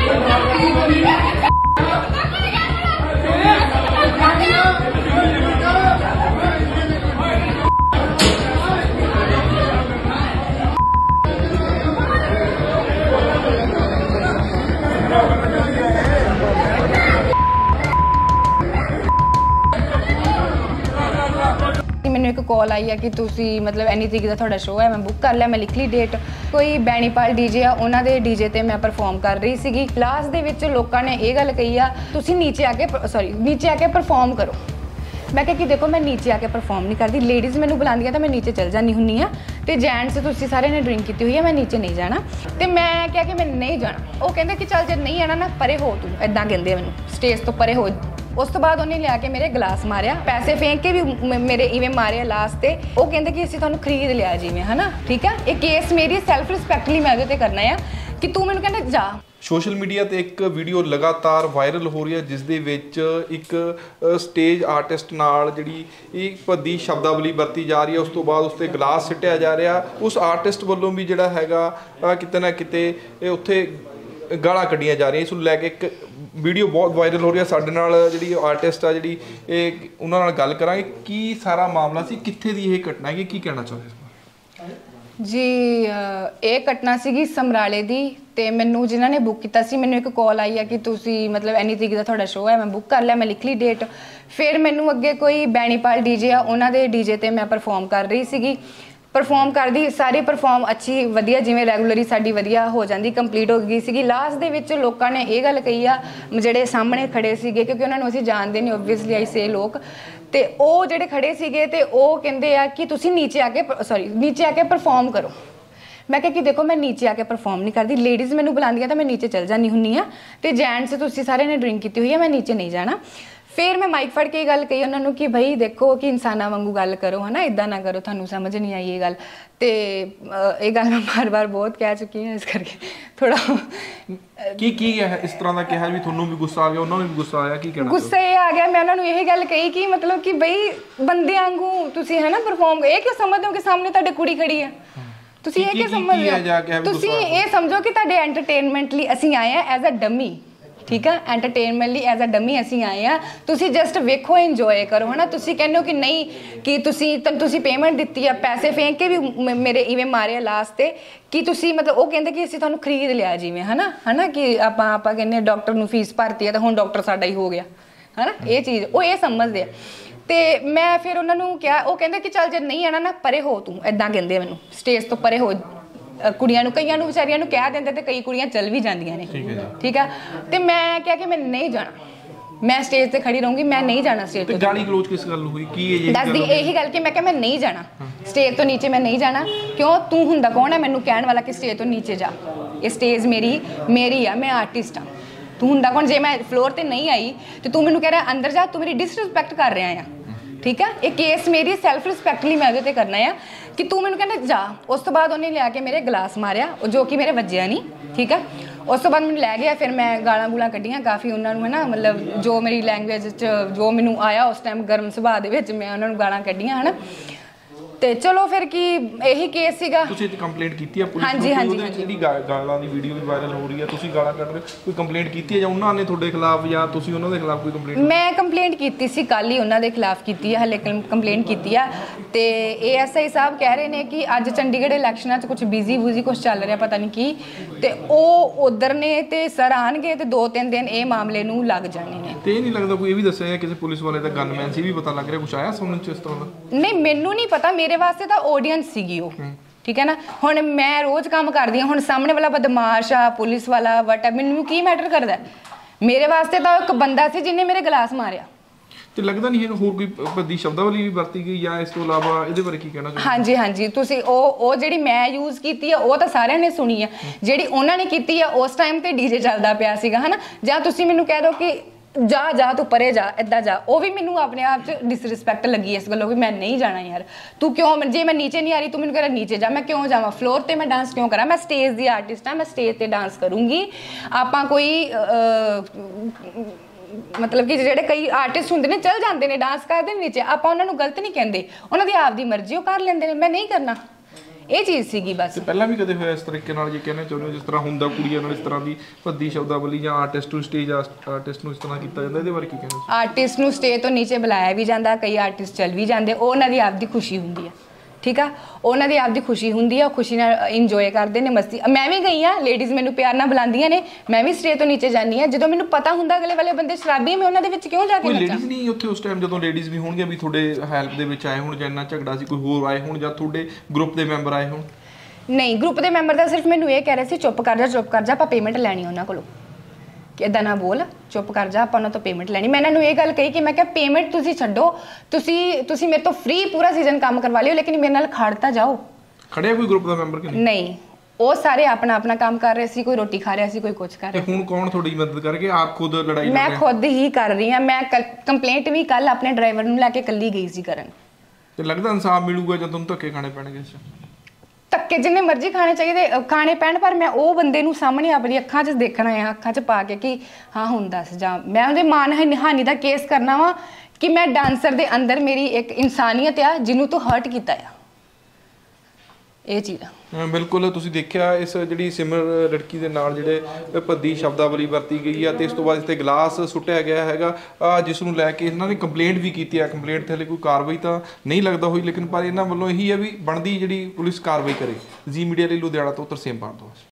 मैंने एक कॉल आई है कि तुसी मतलब एनी तरीक का थोड़ा शो है, मैं बुक कर लिया, मैं लिख ली डेट। कोई बैनीपाल डीजे आ, उन्होंने डीजे ते मैं परफॉर्म कर रही सी। क्लास दे विच लोकां ने ये गल कही आ तुसी नीचे आके परफॉर्म करो। मैं कहा कि देखो मैं नीचे आके परफॉर्म नहीं करती, लेडीज़ मैंने बुलांदियां तो मैं नीचे चल जानी हुन्नी आ, ते जेंट्स तुसी सारे ने ड्रिंक की हुई है, मैं नीचे नहीं जाना। तो मैं क्या कि मैं नहीं जाना। वो कहते कि चल जे नहीं आना ना परे हो, तू इदां कहंदे मैनूं स्टेज तो परे हो। उस तो बाद उन्हें लिया के मेरे गिलास मारिया, पैसे फेंक के भी मेरे इवें मारे लास्ट ते। वो कहते कि असीं तुहानूं खरीद लिया जिवें, है ना, ठीक है। ये केस मेरी सैल्फ रिस्पैक्ट लई मैं उहदे ते करना है कि तू मैनूं कहंदा जा। सोशल मीडिया ਤੇ ਇੱਕ ਵੀਡੀਓ ਲਗਾਤਾਰ ਵਾਇਰਲ ਹੋ ਰਹੀ ਹੈ ਜਿਸ ਦੇ ਵਿੱਚ ਇੱਕ ਸਟੇਜ ਆਰਟਿਸਟ ਨਾਲ ਜਿਹੜੀ ਇਹ ਭੱਦੀ ਸ਼ਬਦਾਵਲੀ ਵਰਤੀ ਜਾ ਰਹੀ ਹੈ। ਉਸ ਤੋਂ ਬਾਅਦ ਉਸ ਤੇ ਗਲਾਸ ਸਿੱਟਿਆ ਜਾ ਰਿਹਾ। ਉਸ ਆਰਟਿਸਟ ਵੱਲੋਂ ਵੀ ਜਿਹੜਾ ਹੈਗਾ ਕਿਤੇ ਨਾ ਕਿਤੇ ਇਹ ਉੱਥੇ ਗਾਲਾਂ ਕੱਢੀਆਂ ਜਾ ਰਹੀਆਂ। ਇਸ ਨੂੰ ਲੈ ਕੇ ਇੱਕ ਵੀਡੀਓ ਬਹੁਤ ਵਾਇਰਲ ਹੋ ਰਹੀ ਹੈ। ਸਾਡੇ ਨਾਲ ਜਿਹੜੀ ਆਰਟਿਸਟ ਆ ਜਿਹੜੀ ਇਹ ਉਹਨਾਂ ਨਾਲ ਗੱਲ ਕਰਾਂਗੇ ਕੀ ਸਾਰਾ ਮਾਮਲਾ ਸੀ, ਕਿੱਥੇ ਦੀ ਇਹ ਘਟਨਾ ਹੈ, ਕੀ ਕਹਿਣਾ ਚਾਹੁੰਦੇ जी। ये घटना सी समराले दी ते मैनू जिन्होंने बुक किया सी, मैनू एक कॉल आई है कि तुसी मतलब एनी तरीक का थोड़ा शो है, मैं बुक कर लिया, मैं लिख ली डेट। फिर मैनू अगे कोई बैनीपाल डीजे आ, उन्होंने डीजे ते मैं परफॉर्म कर रही सी। परफॉर्म करदी सारी परफॉर्म अच्छी वधिया जिवें रैगूलरी साडी वधिया हो जाती कंप्लीट हो गई सी। लास्ट दे विच लोकां ने ये गल कही आ जिहड़े सामने खड़े सीगे, क्योंकि उन्होंने असीं जानते नहीं ओबवियसली आई से लोग, ते ਉਹ ਜਿਹੜੇ खड़े सीगे ते ਉਹ ਕਹਿੰਦੇ ਆ कि तुसीं नीचे आके परफॉर्म करो। मैं कहा कि देखो मैं नीचे आके परफॉर्म नहीं करती, लेडीज़ मैनूं बुलांदियां तो मैं नीचे चल जानी हुन्नी आ, ते जेंट्स तुसीं सारे ने ड्रिंक की हुई है, मैं नीचे नहीं जाना। फिर मैं माइक फड़ के गल कही उन्होंने कि भाई देखो कि इंसाना वांगू गल करो, है ना, इदा ना करो, थानू समझ नहीं आई ये गल। तो ये गल मैं बार बार बहुत कह चुकी हूँ, इस करके थोड़ा की है इस तरह का कहा भी थानू भी गुस्सा आ गया, उन्होंने भी गुस्सा आया, की कहना गुस्सा ये आ गया। मैं उन्होंने यही गल कही कि मतलब कि भाई बंदे वांगू तुसी है ना परफॉर्म, ये क्यों समझते हो कि सामने तुहाडे कुड़ी खड़ी है, तुसी ये क्यों समझदे हो, तुसी ये समझो कि तुहाडे एंटरटेनमेंट लई असीं आए हैं एज अ डमी, ठीक है, एंटरटेनमेंट लिए एज अ डमी असीं आए हैं, तुसी जस्ट वेखो इंजॉय करो, है ना। तुसी कहते हो कि नहीं कि तुसी पेमेंट दित्ती है, पैसे फेंक के भी मेरे इवें मारे लास्ट ते कि तुसी मतलब वो कहते कि असीं तुहानूं खरीद लिया जिवें, है ना कि आपां कहने डॉक्टर नूं फीस भरती है तो हुण डॉक्टर साडा ही हो गया, है ना। ये चीज़ वो ये समझते हैं। तो मैं फिर उन्होंने क्या वो कहते कि चल जे नहीं आना ना परे हो, तू इदां कहंदे मैनूं स्टेज तो परे हो। कुड़ियां नूं कईयां नूं विचारियां नूं कह देंदे ते कई कुड़ियां चल भी जांदियां ने, ठीक है। तो मैं क्या कि मैं नहीं जाना, मैं स्टेज ते खड़ी रहूंगी, मैं नहीं जाना स्टेज। गाली गलोच किस गल हुई की ये दस दी यही गल कि मैं क्या मैं नहीं जाना स्टेज तो नीचे, मैं नहीं जाना। क्यों तू हुंदा कौन है मैनूं कहण वाला कि स्टेज तो नीचे जा, ये स्टेज मेरी आ, मैं आर्टिस्ट हाँ। तू हुंदा कौन, जे मैं फ्लोर ते नहीं आई तो तू मैनूं कह रहा अंदर जा, तू मेरी डिसरिस्पैक्ट कर रहा है, ठीक है। ये केस मेरी सैल्फ रिस्पैक्ट लई मैं उहदे ते करना है कि तू मैनूं कहंदा जा। उस तो बाद उन्हें लिया के मेरे गिलास मारिया जो कि मेरे वज्जिया नहीं, ठीक है। उस तो बाद मैनूं लै गया, फिर मैं गालां गूलां कड्डियां काफ़ी उन्होंने, है ना, मतलब जो मेरी लैंगुएज जो मैनूं आया उस टाइम गर्म सुभाਅ दे विच मैं उन्होंने गालां कड्डियां, है ना। ਤੇ ਚਲੋ ਫਿਰ ਕੀ ਇਹੀ ਕੇਸ ਸੀਗਾ। ਤੁਸੀਂ ਤੇ ਕੰਪਲੇਂਟ ਕੀਤੀ ਹੈ ਪੁਲਿਸ ਨੂੰ? ਹਾਂਜੀ ਜਿਹੜੀ ਗਾਲਾਂ ਦੀ ਵੀਡੀਓ ਵੀ ਵਾਇਰਲ ਹੋ ਰਹੀ ਹੈ, ਤੁਸੀਂ ਗਾਲਾਂ ਕੱਢ ਰਹੇ, ਕੋਈ ਕੰਪਲੇਂਟ ਕੀਤੀ ਹੈ ਜਾਂ ਉਹਨਾਂ ਨੇ ਤੁਹਾਡੇ ਖਿਲਾਫ ਜਾਂ ਤੁਸੀਂ ਉਹਨਾਂ ਦੇ ਖਿਲਾਫ ਕੋਈ ਕੰਪਲੇਂਟ? ਮੈਂ ਕੰਪਲੇਂਟ ਕੀਤੀ ਸੀ ਕੱਲ ਹੀ ਉਹਨਾਂ ਦੇ ਖਿਲਾਫ ਕੀਤੀ ਹੈ, ਹਲੇ ਕੰਪਲੇਂਟ ਕੀਤੀ ਆ। ਤੇ ASI ਸਾਹਿਬ ਕਹਿ ਰਹੇ ਨੇ ਕਿ ਅੱਜ ਚੰਡੀਗੜ੍ਹ ਇਲੈਕਸ਼ਨਾਂ 'ਚ ਕੁਝ ਬਿਜ਼ੀ ਕੁਝ ਚੱਲ ਰਿਹਾ, ਪਤਾ ਨਹੀਂ ਕੀ, ਤੇ ਉਹ ਉਧਰ ਨੇ ਤੇ ਸਰ ਆਣਗੇ ਤੇ 2-3 ਦਿਨ ਇਹ ਮਾਮਲੇ ਨੂੰ ਲੱਗ ਜਾਣੇ ਨੇ। ਤੇ ਇਹ ਨਹੀਂ ਲੱਗਦਾ ਕੋਈ ਇਹ ਵੀ ਦੱਸਿਆ ਕਿਸੇ ਪੁਲਿਸ ਵਾਲੇ ਦਾ ਗਨਮੈਨ ਸੀ, ਵੀ ਪਤਾ ਲੱਗ ਰਿਹਾ ਕੁਝ ਆਇਆ ਸੁਣਨ 'ਚ ਇਸ ਤਰ੍ਹਾਂ ਦਾ? ਨਹੀਂ ਮੈਨੂੰ ਨਹੀਂ ਪਤਾ, ਮੇਰੇ ਵਾਸਤੇ ਤਾਂ ਆਡੀਅנס ਸੀਗੀ ਉਹ, ਠੀਕ ਹੈ ਨਾ। ਹੁਣ ਮੈਂ ਰੋਜ਼ ਕੰਮ ਕਰਦੀ ਹਾਂ, ਹੁਣ ਸਾਹਮਣੇ ਵਾਲਾ ਬਦਮਾਸ਼ ਆ ਪੁਲਿਸ ਵਾਲਾ ਵਟ ਮੈਨੂੰ ਕੀ ਮੈਟਰ ਕਰਦਾ, ਮੇਰੇ ਵਾਸਤੇ ਤਾਂ ਇੱਕ ਬੰਦਾ ਸੀ ਜਿਹਨੇ ਮੇਰੇ ਗਲਾਸ ਮਾਰਿਆ। ਤੇ ਲੱਗਦਾ ਨਹੀਂ ਹੈ ਹੋਰ ਕੋਈ ਭੱਦੀ ਸ਼ਬਦਾਵਲੀ ਵੀ ਵਰਤੀ ਗਈ ਜਾਂ ਇਸ ਤੋਂ ਇਲਾਵਾ ਇਹਦੇ ਬਾਰੇ ਕੀ ਕਹਿਣਾ ਚਾਹੁੰਦੇ? ਹਾਂਜੀ ਹਾਂਜੀ, ਤੁਸੀਂ ਉਹ ਜਿਹੜੀ ਮੈਂ ਯੂਜ਼ ਕੀਤੀ ਆ ਉਹ ਤਾਂ ਸਾਰਿਆਂ ਨੇ ਸੁਣੀ ਆ, ਜਿਹੜੀ ਉਹਨਾਂ ਨੇ ਕੀਤੀ ਆ ਉਸ ਟਾਈਮ ਤੇ ਡੀਜੇ ਚੱਲਦਾ ਪਿਆ ਸੀਗਾ, ਹੈ ਨਾ। ਜਾਂ ਤੁਸੀਂ ਮੈਨੂੰ ਕਹਿ ਦਿਓ ਕਿ ਜਾ ਤੂੰ ਪਰੇ ਜਾ, ਇੱਦਾਂ ਜਾ, ਉਹ ਵੀ ਮੈਨੂੰ ਆਪਣੇ ਆਪ 'ਚ ਡਿਸਰਿਸਪੈਕਟ ਲੱਗੀ ਇਸ ਗੱਲੋਂ ਵੀ ਮੈਂ ਨਹੀਂ ਜਾਣਾ ਯਾਰ। ਤੂੰ ਕਿਉਂ, ਜੇ ਮੈਂ ਨੀਚੇ ਨਹੀਂ ਆ ਰਹੀ ਤੂੰ ਮੈਨੂੰ ਕਹਿ ਰਿਹਾ ਨੀਚੇ ਜਾ, ਮੈਂ ਕਿਉਂ ਜਾਵਾਂ? ਫਲੋਰ ਤੇ ਮੈਂ ਡਾਂਸ ਕਿਉਂ ਕਰਾਂ? ਮੈਂ ਸਟੇਜ ਦੀ ਆਰਟਿਸਟ ਹਾਂ, ਮੈਂ ਸਟੇਜ ਤੇ ਡਾਂਸ ਕਰੂੰਗੀ। ਆਪਾਂ ਕੋਈ मतलब कि ਜਿਹੜੇ ਕਈ ਆਰਟਿਸਟ ਹੁੰਦੇ ਨੇ ਚੱਲ ਜਾਂਦੇ ਨੇ ਡਾਂਸ ਕਰਦੇ ਨੇ ਨੀਚੇ, ਆਪਾਂ ਉਹਨਾਂ ਨੂੰ ਗਲਤ ਨਹੀਂ ਕਹਿੰਦੇ, ਉਹਨਾਂ ਦੀ ਆਪਦੀ ਮਰਜ਼ੀ ਉਹ ਕਰ ਲੈਂਦੇ ਨੇ, ਮੈਂ ਨਹੀਂ ਕਰਨਾ। ਇਹ ਚੀਜ਼ ਸੀਗੀ ਬਸ। ਤੇ ਪਹਿਲਾਂ ਵੀ ਕਦੇ ਹੋਇਆ ਇਸ ਤਰੀਕੇ ਨਾਲ, ਜੇ ਕਹਿਣਾ ਚਾਹੁੰਦੇ ਹੋ ਜਿਸ ਤਰ੍ਹਾਂ ਹੁੰਦਾ ਕੁੜੀਆਂ ਨਾਲ ਇਸ ਤਰ੍ਹਾਂ ਦੀ ਭੱਦੀ ਸ਼ਬਦਾਵਲੀ ਜਾਂ ਆਰਟਿਸਟ ਨੂੰ ਸਟੇਜ ਆਰਟਿਸਟ ਨੂੰ ਇਸ ਤਰ੍ਹਾਂ ਕੀਤਾ ਜਾਂਦਾ, ਇਹਦੇ ਬਾਰੇ ਕੀ ਕਹਿਣਾ? ਆਰਟਿਸਟ ਨੂੰ ਸਟੇਜ ਤੋਂ ਨੀਚੇ ਬੁਲਾਇਆ ਵੀ ਜਾਂਦਾ, ਕਈ ਆਰਟਿਸਟ ਚੱਲ ਵੀ ਜਾਂਦੇ, ਉਹ ਉਹਨਾਂ ਦੀ ਆਪਦੀ ਖੁਸ਼ੀ ਹੁੰਦੀ ਆ, ਠੀਕ ਆ, ਉਹਨਾਂ ਦੀ ਆਪਦੀ ਖੁਸ਼ੀ ਹੁੰਦੀ ਆ, ਉਹ ਖੁਸ਼ੀ ਨਾਲ ਇੰਜੋਏ ਕਰਦੇ ਨੇ, ਮਸਤੀ। ਮੈਂ ਵੀ ਗਈ ਆ, ਲੇਡੀਜ਼ ਮੈਨੂੰ ਪਿਆਰ ਨਾਲ ਬੁਲਾਉਂਦੀਆਂ ਨੇ, ਮੈਂ ਵੀ ਸਟੇਜ ਤੋਂ ਨੀਚੇ ਜਾਂਦੀ ਆ, ਜਦੋਂ ਮੈਨੂੰ ਪਤਾ ਹੁੰਦਾ ਅਗਲੇ ਵਾਲੇ ਬੰਦੇ ਸ਼ਰਾਬੀ, ਮੈਂ ਉਹਨਾਂ ਦੇ ਵਿੱਚ ਕਿਉਂ ਜਾ ਕੇ ਨੱਚਾਂ? ਲੇਡੀਜ਼ ਨਹੀਂ ਉੱਥੇ ਉਸ ਟਾਈਮ, ਜਦੋਂ ਲੇਡੀਜ਼ ਵੀ ਹੋਣਗੀਆਂ ਵੀ ਤੁਹਾਡੇ ਹੈਲਪ ਦੇ ਵਿੱਚ ਆਏ ਹੋਣ, ਜਾਂ ਇੰਨਾ ਝਗੜਾ ਸੀ, ਕੋਈ ਹੋਰ ਆਏ ਹੋਣ, ਜਾਂ ਤੁਹਾਡੇ ਗਰੁੱਪ ਦੇ ਮੈਂਬਰ ਆਏ ਹੋਣ? ਨਹੀਂ, ਗਰੁੱਪ ਦੇ ਮੈਂਬਰ ਤਾਂ ਸਿਰਫ ਮੈਨੂੰ ਇਹ ਕਹਿ ਰਹੇ ਸੀ ਚੁੱਪ ਕਰ ਜਾ, ਆਪਾਂ ਪੇਮੈਂਟ ਲੈਣੀ ਉਹਨਾਂ ਕੋਲੋਂ, ਕਿ ਇੱਦਾਂ ਨਾ ਬੋਲ, ਚੁੱਪ ਕਰ ਜਾ, ਆਪਾਂ ਉਹਨਾਂ ਤੋਂ ਪੇਮੈਂਟ ਲੈਣੀ। ਮੈਂ ਇਹਨਾਂ ਨੂੰ ਇਹ ਗੱਲ ਕਹੀ ਕਿ ਮੈਂ ਕਿਹਾ ਪੇਮੈਂਟ ਤੁਸੀਂ ਛੱਡੋ, ਤੁਸੀਂ ਮੇਰੇ ਤੋਂ ਫ੍ਰੀ ਪੂਰਾ ਸੀਜ਼ਨ ਕੰਮ ਕਰਵਾ ਲਿਓ, ਲੇਕਿਨ ਮੇਰੇ ਨਾਲ ਖੜ ਤਾਂ ਜਾਓ। ਖੜਿਆ ਕੋਈ ਗਰੁੱਪ ਦਾ ਮੈਂਬਰ ਕਿ ਨਹੀਂ? ਨਹੀਂ, ਉਹ ਸਾਰੇ ਆਪਣਾ ਆਪਣਾ ਕੰਮ ਕਰ ਰਹੇ ਸੀ, ਕੋਈ ਰੋਟੀ ਖਾ ਰਿਹਾ ਸੀ, ਕੋਈ ਕੁਝ ਕਰ ਰਿਹਾ। ਤੇ ਹੁਣ ਕੌਣ ਤੁਹਾਡੀ ਮਦਦ ਕਰਕੇ? ਆਪ ਖੁਦ ਲੜਾਈ ਲੜ ਰਹੇ? ਮੈਂ ਖੁਦ ਹੀ ਕਰ ਰਹੀ ਹਾਂ। ਮੈਂ ਕੰਪਲੇਂਟ ਵੀ ਕੱਲ ਆਪਣੇ ਡਰਾਈਵਰ ਨੂੰ ਲੈ ਕੇ ਕੱਲੀ ਗਈ ਸੀ ਕਰਨ। ਤੇ ਲੱਗਦਾ ਇਨਸਾਫ ਮਿਲੂਗਾ ਜਾਂ ਤੁਹਾਨੂੰ ਧੱਕੇ ਖਾਣੇ ਪੈਣਗੇ? ਧੱਕੇ ਜਿੰਨੇ ਮਰਜ਼ੀ ਖਾਣੇ ਚਾਹੀਦੇ, ਖਾਣੇ ਪੈਣ, ਪਰ ਮੈਂ ਉਹ ਬੰਦੇ ਨੂੰ ਸਾਹਮਣੇ ਆਪਣੀ ਅੱਖਾਂ 'ਚ ਦੇਖਣਾ ਹੈ, ਅੱਖਾਂ 'ਚ ਪਾ ਕੇ ਕਿ ਹਾਂ ਹੁਣ ਦੱਸ, ਜਾਂ ਮੈਂ ਉਹਦੇ ਮਾਨਹਾਨੀ ਦਾ ਕੇਸ ਕਰਨਾ ਵਾ ਕਿ ਮੈਂ ਡਾਂਸਰ ਦੇ ਅੰਦਰ ਮੇਰੀ ਇੱਕ ਇਨਸਾਨੀਅਤ ਆ ਜਿਹਨੂੰ ਤੂੰ ਹਰਟ ਕੀਤਾ ਆ, ਇਹ ਚੀਜ਼ ਆ। ਬਿਲਕੁਲ, ਤੁਸੀਂ ਦੇਖਿਆ ਇਸ ਜਿਹੜੀ ਸਿਮਰ ਲੜਕੀ ਦੇ ਨਾਲ ਜਿਹੜੇ ਭੱਦੀ ਸ਼ਬਦਾਵਲੀ ਵਰਤੀ ਗਈ ਆ, ਤੇ ਇਸ ਤੋਂ ਬਾਅਦ ਇਸ ਤੇ ਗਲਾਸ ਸੁੱਟਿਆ ਗਿਆ ਹੈਗਾ, ਜਿਸ ਨੂੰ ਲੈ ਕੇ ਇਹਨਾਂ ਨੇ ਕੰਪਲੇਂਟ ਵੀ ਕੀਤੀ ਆ। ਕੰਪਲੇਂਟ ਤੇ ਹਲੇ ਕੋਈ ਕਾਰਵਾਈ ਤਾਂ ਨਹੀਂ ਲੱਗਦਾ ਹੋਈ, ਲੇਕਿਨ ਪਰ ਇਹਨਾਂ ਵੱਲੋਂ ਇਹੀ ਹੈ ਵੀ ਬਣਦੀ ਜਿਹੜੀ ਪੁਲਿਸ ਕਾਰਵਾਈ ਕਰੇ। ਜ਼ੀ ਮੀਡੀਆ ਲਈ ਲੁਧਿਆਣਾ ਤੋਂ ਤਰਸੇਮ ਭਾਰਦਵਾਜ।